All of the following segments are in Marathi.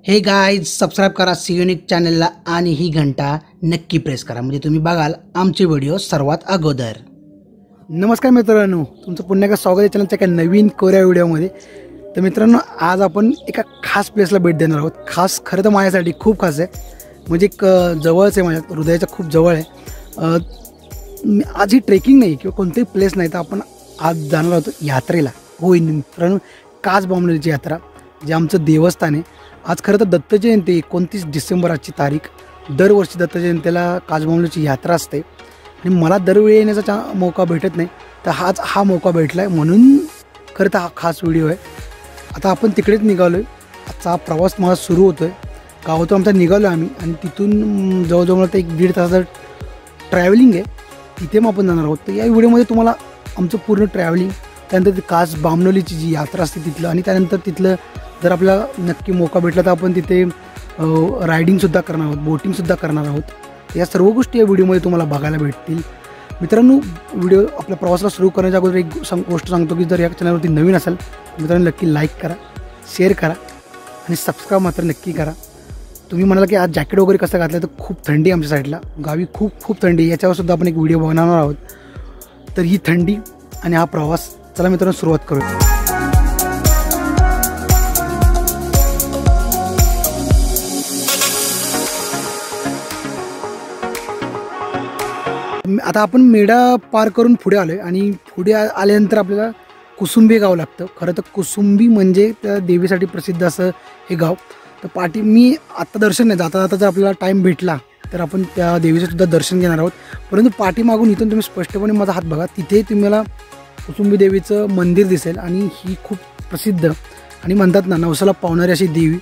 हे गाईज सबस्क्राईब करा सियोनिक चॅनलला आणि ही घंटा नक्की प्रेस करा म्हणजे तुम्ही बघाल आमचे व्हिडिओ सर्वात अगोदर। नमस्कार मित्रांनो, तुमचं पुन्हा एकदा स्वागत आहे चॅनलच्या एका नवीन कोऱ्या व्हिडिओमध्ये। तर मित्रांनो, आज आपण एका खास प्लेसला भेट देणार आहोत। खास खरं तर माझ्यासाठी खूप खास आहे, म्हणजे एक जवळच आहे, माझ्या हृदयाच्या खूप जवळ आहे। आज ही ट्रेकिंग नाही किंवा कोणतेही प्लेस नाही, तर आपण आज जाणार आहोत यात्रेला। होय मित्रांनो, कासबामनोलीची यात्रा, जे आमचं देवस्थान आहे। आज खरं तर दत्त जयंती 29 डिसेंबर आजची तारीख। दरवर्षी दत्त जयंतीला कासबामनोलीची यात्रा असते आणि मला दरवेळी येण्याचा मौका भेटत नाही, तर हा मौका भेटला आहे, म्हणून खरं तर हा खास व्हिडिओ आहे। आता आपण तिकडेच निघालो आहे। आजचा प्रवास माझा सुरू होतो आहे। गावातून आमचा निघालो आम्ही आणि तिथून जवळजवळ ते 1-1.5 तासाचं ट्रॅव्हलिंग आहे, तिथे मग आपण जाणार आहोत। तर या व्हिडिओमध्ये तुम्हाला आमचं पूर्ण ट्रॅव्हलिंग, त्यानंतर कासबामनोलीची जी यात्रा असते तिथलं, आणि त्यानंतर तिथलं जर आपल्याला नक्की मौका भेटला तर आपण तिथे रायडिंगसुद्धा करणार आहोत, बोटिंगसुद्धा करणार आहोत। या सर्व गोष्टी या व्हिडिओमध्ये तुम्हाला बघायला भेटतील। मित्रांनो, व्हिडिओ आपल्या प्रवासाला सुरू करण्याच्या अगोदर एक गोष्ट सांगतो की जर या चॅनलवरती नवीन असेल मित्रांनो, नक्की लाईक करा, शेअर करा आणि सबस्क्राईब मात्र नक्की करा। तुम्ही म्हणाला की आज जॅकेट वगैरे कसं घातलं, तर खूप थंडी आमच्या साईडला, गावी खूप थंडी, याच्यावरसुद्धा आपण एक व्हिडिओ बनवणार आहोत। तर ही थंडी आणि हा प्रवास, चला मित्रांनो सुरुवात करूया। आता आपण मेढा पार करून पुढे आलो आहे आणि पुढे आल्यानंतर आपल्याला कुसुंबी गाव लागतं। खरं तर कुसुंबी म्हणजे त्या देवीसाठी प्रसिद्ध असं हे गाव। तर मी आत्ता दर्शन नाही, जाता जाता जर आपल्याला टाईम भेटला तर आपण त्या देवीचं सुद्धा दर्शन घेणार आहोत। परंतु पाठीमागून इथून तुम्ही स्पष्टपणे माझा हात बघा, तिथे तुम्हाला कुसुंबी देवीचं मंदिर दिसेल आणि ही खूप प्रसिद्ध आणि म्हणतात ना नवसाला पावणारी अशी देवी।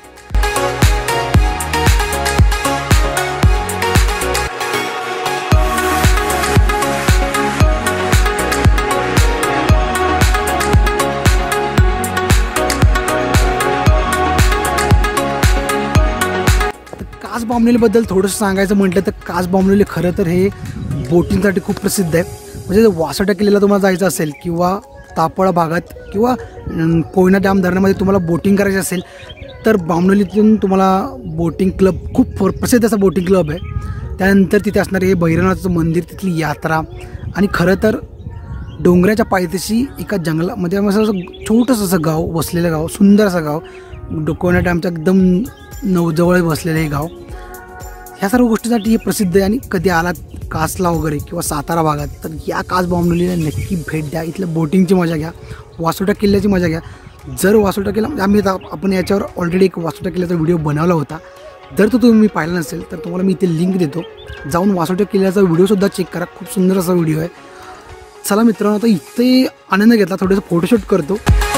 कासबामनोलीबद्दल थोडंसं सांगायचं म्हटलं तर कासबामनोली खरं तर हे बोटिंगसाठी खूप प्रसिद्ध आहे। म्हणजे जर वासोटा किल्ल्याला तुम्हाला जायचं असेल किंवा तापळा भागात किंवा कोयना डॅम धरणामध्ये तुम्हाला बोटिंग करायची असेल तर बामनोलीतून तुम्हाला बोटिंग क्लब, खूप प्रसिद्ध असा बोटिंग क्लब आहे। त्यानंतर तिथे असणारे हे भैरवनाथचं मंदिर, तिथली यात्रा, आणि खरं तर डोंगराच्या पायथ्याशी एका जंगलामध्ये असं छोटंसं असं गाव वसलेलं गाव, सुंदर असं गाव, कोयना डॅमच्या एकदम जवळ बसलेलं हे गाव। ह्या सर्व गोष्टीसाठी हे प्रसिद्ध आहे। आणि कधी आलात कासला वगैरे किंवा सातारा भागात तर या कासबामनोलीला नक्की भेट द्या, इथल्या बोटिंगची मजा घ्या, वासोटा किल्ल्याची मजा घ्या। जर वासोटा किल्ला आपण याच्यावर ऑलरेडी एक वासोटा किल्ल्याचा व्हिडिओ बनवला होता, जर तो तुम्ही पाहिला नसेल तर तुम्हाला मी इथे लिंक देतो, जाऊन वासोटा किल्ल्याचा व्हिडिओसुद्धा चेक करा, खूप सुंदर असा व्हिडिओ आहे। चला मित्रांनो, आता इथे आनंद घेतला, थोडंसं फोटोशूट करतो।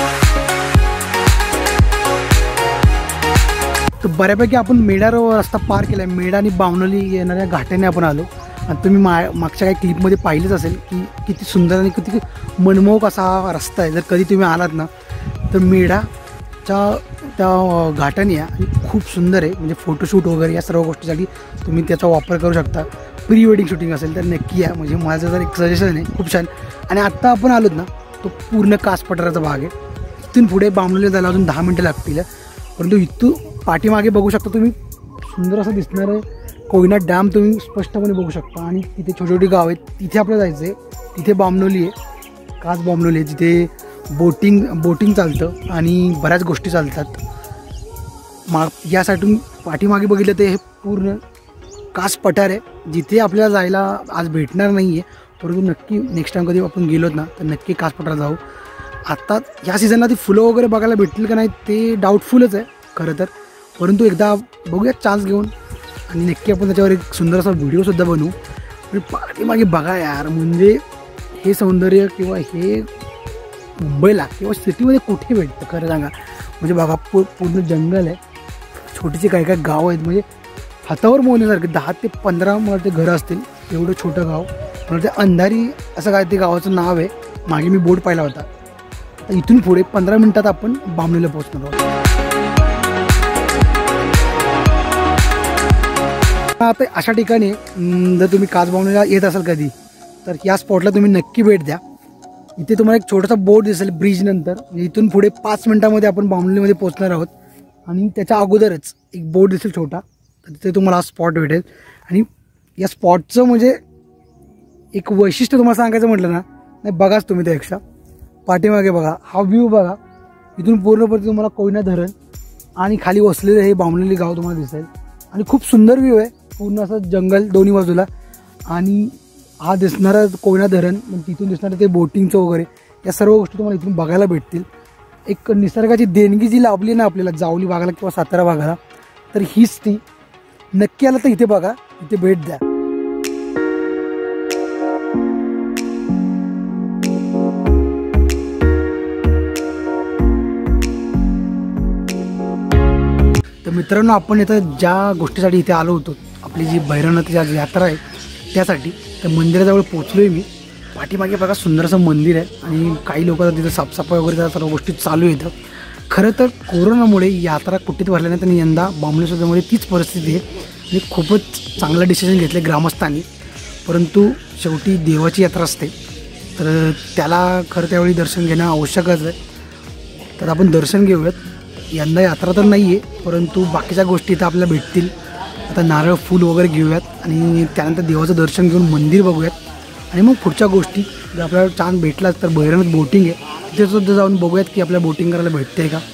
तर बऱ्यापैकी आपण मेढा रस्ता पार केला आहे, मेढा आणि बामनोली येणाऱ्या घाट्याने आपण आलो। आणि तुम्ही मागच्या काही क्लिपमध्ये पाहिलेच असेल की किती सुंदर आणि किती मनमोहक असा हा रस्ता आहे। जर कधी तुम्ही आलात ना तर मेढाच्या त्या घाटाने या, आणि खूप सुंदर आहे, म्हणजे फोटोशूट वगैरे या सर्व गोष्टीसाठी तुम्ही त्याचा वापर करू शकता। प्री वेडिंग शूटिंग असेल तर नक्की या, म्हणजे माझं जर एक सजेशन आहे, खूप छान। आणि आत्ता आपण आलोत ना, तो पूर्ण कास पठाराचा भाग आहे। इथून पुढे बामनोलीला जायला अजून 10 मिनटं लागतील, परंतु इथून पाठीमागे बघू शकता तुम्ही सुंदर असं दिसणारं कोयना डॅम तुम्ही स्पष्टपणे बघू शकता। आणि तिथे छोटी छोटी गाव आहेत, तिथे आपल्याला जायचं आहे। तिथे बामनोली आहे, कासबामनोली आहे, जिथे बोटिंग चालतं आणि बऱ्याच गोष्टी चालतात। यासाठी पाठीमागे बघितलं तर हे पूर्ण कास पठार आहे, जिथे आपल्याला जायला आज भेटणार नाही आहे, परंतु नक्की नेक्स्ट टाईम कधी आपण गेलोत ना तर नक्की कास पठारात जाऊ। आत्ता ह्या सीझनला ती फुलं वगैरे बघायला भेटतील का नाही ते डाऊटफुलच आहे खरं तर, परंतु एकदा बघूया चान्स घेऊन, आणि नक्की आपण त्याच्यावर एक सुंदर असा व्हिडिओसुद्धा बनवू। पण पाठीमागे बघा यार, म्हणजे हे सौंदर्य किंवा हे मुंबईला किंवा सिटीमध्ये कुठे भेटतं खरं सांगा। म्हणजे बघा पूर्ण जंगल आहे, छोटीचे काही काही गाव आहेत, म्हणजे हातावर मोजण्यासारखे 10 ते 15 मला ते घरं असतील, एवढं छोटं गाव। मला ते अंधारी असं काय ते गावाचं नाव आहे, मागे मी बोर्ड पाहिला होता। तर इथून पुढे 15 मिनटात आपण बामनोलीला पोहोचणार आहोत। आता अशा ठिकाणी जर तुम्ही कासबामनोलीला येत असाल कधी तर या स्पॉटला तुम्ही नक्की भेट द्या। इथे तुम्हाला एक छोटासा बोर्ड दिसेल ब्रिज नंतर, इथून पुढे 5 मिनिटांमध्ये आपण बामनोलीमध्ये पोहोचणार आहोत। आणि त्याच्या अगोदरच एक बोर्ड दिसेल छोटा, तर तिथे तुम्हाला हा स्पॉट भेटेल. आणि या स्पॉटचं म्हणजे एक वैशिष्ट्य तुम्हाला सांगायचं म्हटलं ना, नाही बघाच तुम्ही त्यापेक्षा पाठीमागे बघा, हा व्ह्यू बघा. इथून पूर्णपणे तुम्हाला कोयना धरण आणि खाली वसलेलं हे बामणोली गाव तुम्हाला दिसेल. आणि खूप सुंदर व्ह्यू आहे, पूर्ण असं जंगल दोन्ही बाजूला. आणि हा दिसणारा कोयना धरण, मग तिथून दिसणारं ते बोटिंगचं वगैरे, या सर्व गोष्टी तुम्हाला इथून बघायला भेटतील. एक निसर्गाची देणगी जी लाभली ना आपल्याला जावली भागाला किंवा सातारा भागाला, तर हीच ती. नक्की आला तर इथे बघा, इथे भेट द्या. तर मित्रांनो, आपण इथं ज्या गोष्टीसाठी इथे आलो होतो, आपली जी भैरवनाथची आज यात्रा आहे त्यासाठी, त्या मंदिराजवळ पोहोचलो आहे मी. पाठीमागे बघा सुंदर असं मंदिर आहे आणि काही लोक तिथं साफसफाई वगैरे त्या सर्व गोष्टी चालू येतं. खरं तर कोरोनामुळे यात्रा कुठेच भरल्या नाही, आणि यंदा बामणेश्वरमध्ये तीच परिस्थिती आहे. आणि खूपच चांगलं डिसिजन घेतले ग्रामस्थांनी. परंतु शेवटी देवाची यात्रा असते, तर त्याला खरं त्यावेळी दर्शन घेणं आवश्यकच आहे. तर आपण दर्शन घेऊयात. यंदा यात्रा तर नाही आहे, परंतु बाकीच्या गोष्टी इथं आपल्याला भेटतील. आता नारळ फूल वगैरे घेऊयात आणि त्यानंतर देवाचं दर्शन घेऊन मंदिर बघूयात. आणि मग पुढच्या गोष्टी जर आपल्याला चान्स भेटलाच तर भैरवनाथ बोटिंग आहे, तिथे सुद्धा जाऊन बघूयात की आपल्याला बोटिंग करायला भेटते का.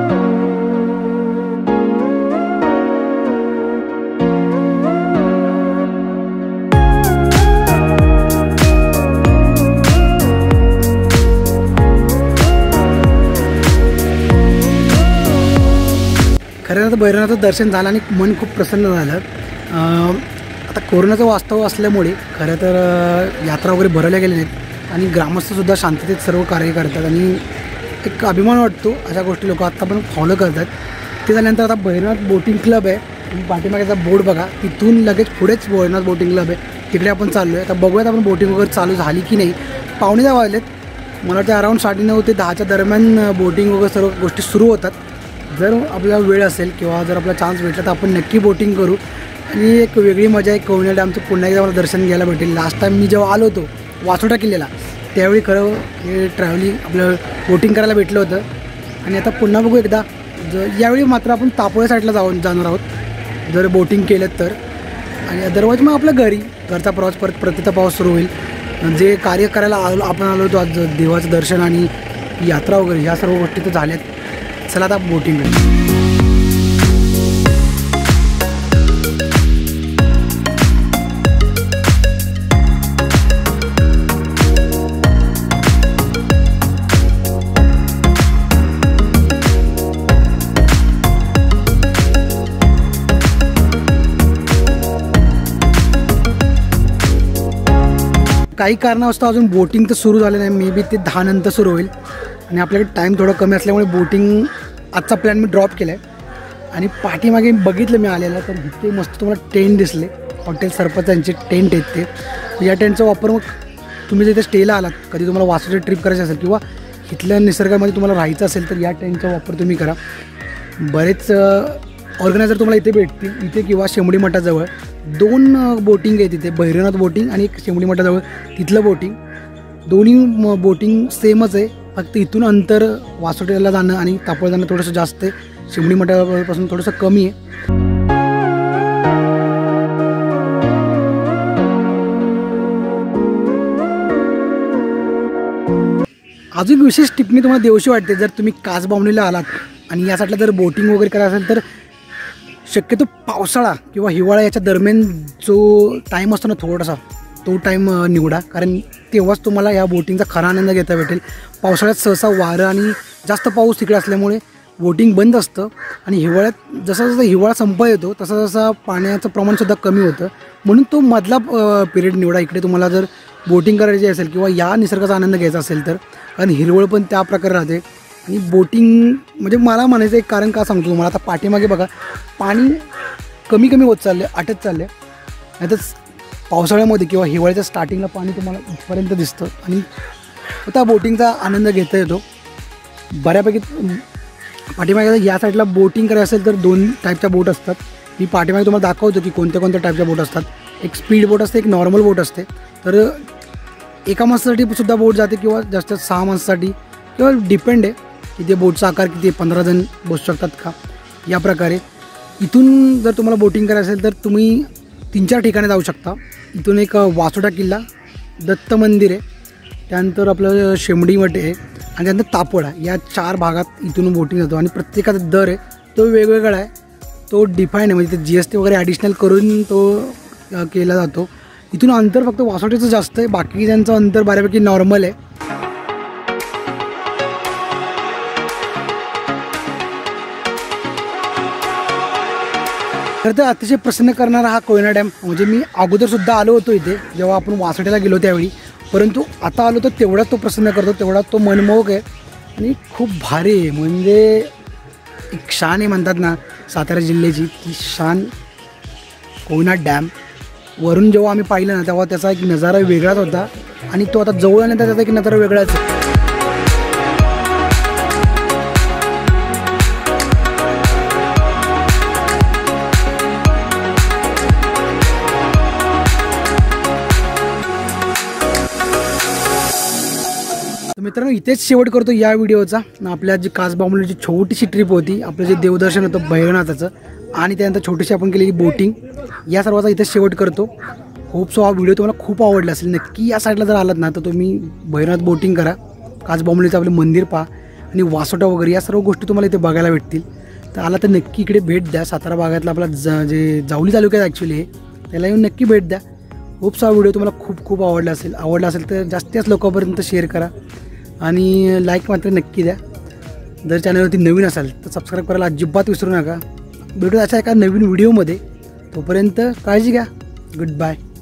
खरं तर भैरवनाथचं दर्शन झालं आणि मन खूप प्रसन्न झालं. आता कोरोनाचं वास्तव असल्यामुळे खरं तर यात्रा वगैरे भरवल्या गेल्या नाहीत आणि ग्रामस्थसुद्धा शांततेत सर्व कार्य करतात आणि एक अभिमान वाटतो. अशा गोष्टी लोक आत्ता पण फॉलो करतात. ते झाल्यानंतर आता भैरवनाथ बोटिंग क्लब आहे, तुम्ही पाठीमागेचा बोर्ड बघा, तिथून लगेच पुढेच भैरवनाथ बोटिंग क्लब आहे, तिकडे आपण चाललो आहे. आता बघूयात आपण बोटिंग वगैरे चालू झाली की नाही. 9:15 वाजलेत, मला वाटतं अराऊंड 9:30 ते 10च्या दरम्यान बोटिंग वगैरे सर्व गोष्टी सुरू होतात. जर आपल्याला वेळ असेल किंवा जर आपला चान्स भेटला तर आपण नक्की बोटिंग करू. आणि एक वेगळी मजा आहे, कोयना डॅमचं पुन्हा एकदा मला दर्शन घ्यायला भेटेल. लास्ट टाईम मी जेव्हा आलो होतो वासोटा किल्ल्याला, त्यावेळी खरं हे ट्रॅव्हलिंग आपलं बोटिंग करायला भेटलं होतं. आणि आता पुन्हा बघू एकदा. यावेळी मात्र आपण तापोळ्या साईडला जाणार आहोत जर बोटिंग केलं तर. आणि अदरवाईज मग आपल्या घरचा प्रवास परतीचा प्रवास सुरू होईल. जे कार्य करायला आपण आलो होतो आज, देवाचं दर्शन आणि यात्रा वगैरे ह्या सर्व गोष्टी तर झाल्यात. चला आता बोटिंग करू. काही कारणास्तव अजून बोटिंग तर सुरू झालं नाही, मे बी ते 10 नंतर सुरू होईल. आणि आपल्याकडे टाईम थोडा कमी असल्यामुळे बोटिंग आजचा प्लॅन मी ड्रॉप केला आहे. आणि पाठीमागे बघितलं मी आलेलं, तर इथे मस्त तुम्हाला टेंट दिसले, हॉटेल सरपंच यांचे टेंट आहेत ते. या टेंटचा वापर मग तुम्ही जिथे स्टेला आलात, कधी तुम्हाला वासोटी ट्रिप करायची असेल किंवा इथल्या निसर्गामध्ये तुम्हाला राहायचं असेल तर या टेंटचा वापर तुम्ही करा. बरेच ऑर्गनायझर तुम्हाला इथे भेटतील. इथे किंवा शेंबडी मठाजवळ 2 बोटिंग आहे तिथे, भैरवनाथ बोटिंग आणि एक शेंबडी मठाजवळ तिथलं बोटिंग. दोन्ही बोटिंग सेमच आहे, फक्त इथून अंतर वासोटीला जाणं आणि तापोळ जाणं थोडंसं जास्त आहे, शेंबडी मठापासून थोडंसं कमी आहे. अजून विशेष टिप मी तुम्हाला देऊशी वाटते. जर तुम्ही कास बामणीला आलात आणि या साईडला जर बोटिंग वगैरे करायचं असेल तर शक्यतो पावसाळा किंवा हिवाळा याच्या दरम्यान जो टाईम असतो ना थोडासा, तो टाईम निवडा, कारण तेव्हाच तुम्हाला या बोटिंगचा खरा आनंद घेता भेटेल. पावसाळ्यात सहसा वारं आणि जास्त पाऊस तिकडे असल्यामुळे बोटिंग बंद असतं. आणि हिवाळ्यात जसा जसा हिवाळा संपत येतो तसा जसा पाण्याचं प्रमाणसुद्धा कमी होतं. म्हणून तो मधला पिरियड निवडा इकडे तुम्हाला जर बोटिंग करायची असेल किंवा या निसर्गाचा आनंद घ्यायचा असेल तर. कारण हिरवळ पण त्या प्रकारे राहते. आणि बोटिंग म्हणजे मला म्हणायचं एक कारण का सांगतो तुम्हाला. आता पाठीमागे बघा पाणी कमी कमी होत चाललं, आटत चाललं. नाहीतर पावसाळ्यामध्ये किंवा हिवाळ्याच्या स्टार्टिंगला पाणी तुम्हाला इथपर्यंत दिसतं आणि त्या बोटिंगचा आनंद घेता येतो बऱ्यापैकी. पाठीमागे या साईडला बोटिंग करायचं असेल तर 2 टाईपच्या बोट असतात. मी पाठीमागे तुम्हाला दाखवतो की कोणत्या कोणत्या टाईपच्या बोट असतात. एक स्पीड बोट असते, एक नॉर्मल बोट असते. तर एका माणसासाठी सुद्धा बोट जाते किंवा जास्त 6 माणसासाठी किंवा डिपेंड आहे की ते बोटचा आकार किती आहे, 15 जण बसू शकतात का. या प्रकारे इथून जर तुम्हाला बोटिंग करायचं असेल तर तुम्ही 3-4 ठिकाणी जाऊ शकता. इथून एक वासोटा किल्ला, दत्त मंदिर आहे, त्यानंतर आपलं शेमडी मठ आहे आणि त्यानंतर तापोडा, या 4 भागात इथून बोटिंग जातो. आणि प्रत्येकाचा दर आहे तो वेगवेगळा आहे, तो डिफाईन आहे, म्हणजे ते GST वगैरे ॲडिशनल करून तो केला जातो. इथून अंतर फक्त वासोट्याचं जास्त आहे, बाकी त्यांचं अंतर बऱ्यापैकी नॉर्मल आहे. खरं तर अतिशय प्रसन्न करणारा हा कोयना डॅम, म्हणजे मी अगोदरसुद्धा आलो होतो इथे जेव्हा आपण वासोट्याला गेलो त्यावेळी, परंतु आता आलो तर तेवढाच तो प्रसन्न करतो, तेवढा तो मनमोहक आहे आणि खूप भारी आहे. म्हणजे एक शान आहे म्हणतात ना सातारा जिल्ह्याची, ती शान कोयना डॅम. वरून जेव्हा आम्ही पाहिलं ना तेव्हा त्याचा एक नजारा वेगळाच होता आणि तो आता जवळ आल्यानंतर त्याचा एक नजारा वेगळाच आहे. मित्रांनो, इथेच शेवट करतो या व्हिडिओचा. आपल्या जी कासबावलीची छोटीशी ट्रिप होती, आपलं जे देवदर्शन होतं भैरवनाथाचं आणि त्यानंतर छोटीशी आपण केलेली बोटिंग, या सर्वाचा इथेच शेवट करतो. होप सो हा व्हिडिओ तुम्हाला खूप आवडला असेल. नक्की या साईडला जर आलात ना तर तुम्ही भैरवनाथ बोटिंग करा, कासबावलीचं आपलं मंदिर पहा आणि वासोटा वगैरे या सर्व गोष्टी तुम्हाला इथे बघायला भेटतील. तर आला तर नक्की इकडे भेट द्या. सातारा भागातला आपला जे जावली तालुक्यात ॲक्च्युली आहे, त्याला येऊन नक्की भेट द्या. होप सो हा व्हिडिओ तुम्हाला खूप खूप आवडला असेल तर जास्तीत लोकांपर्यंत शेअर करा आणि लाईक मात्र नक्की द्या. जर चॅनलवरती नवीन असाल तर सबस्क्राईब करायला अजिबात विसरू नका. भेटू अशा एका नवीन व्हिडिओमध्ये. तोपर्यंत काळजी घ्या. Good bye.